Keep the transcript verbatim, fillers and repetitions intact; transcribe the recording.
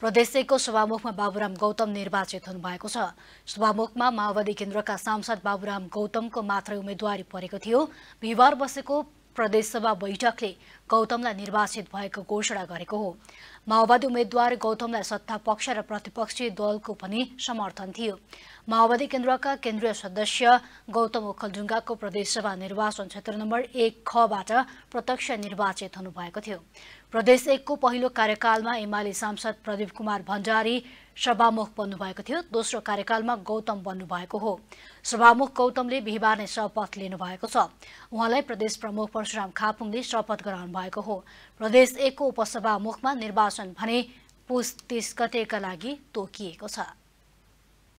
प्रदेश एकको सभामुखमा बाबुराम गौतम निर्वाचित हुनुभएको छ। सभामुखमा माओवादी केन्द्रका सांसद बाबुराम गौतमको मात्रै उम्मेदवारी परेको थियो। बिहिबार बसेको प्रदेशसभा बैठकले गौतमलाई निर्वाचित भएको घोषणा गरेको हो। माओवादी उम्मेद्वार गौतमलाई सत्ता पक्ष र प्रतिपक्षी दलको पनि समर्थन थियो। माओवादी केन्द्रका केन्द्रीय सदस्य गौतम ओखलढुङ्गाको प्रदेशसभा निर्वाचन क्षेत्र नम्बर एक खबाट प्रत्यक्ष निर्वाचित हुनुभएको थियो। प्रदेश एकको पहिलो कार्यकालमा एमाले सांसद प्रदीप कुमार भण्डारी सभामुख बन्नुभएको थियो। दोस्रो कार्यकालमा गौतम बन्नुभएको हो। सभामुख गौतमले बिहिबार नै शपथ लिनुभएको छ। उहाँलाई प्रदेश प्रमुख परशुराम खापुङले शपथ गराउनु भएको हो। प्रदेश एकको उपसभामुखमा निर्वाचन भने पुस तीस गतेका लागि तोकिएको छ।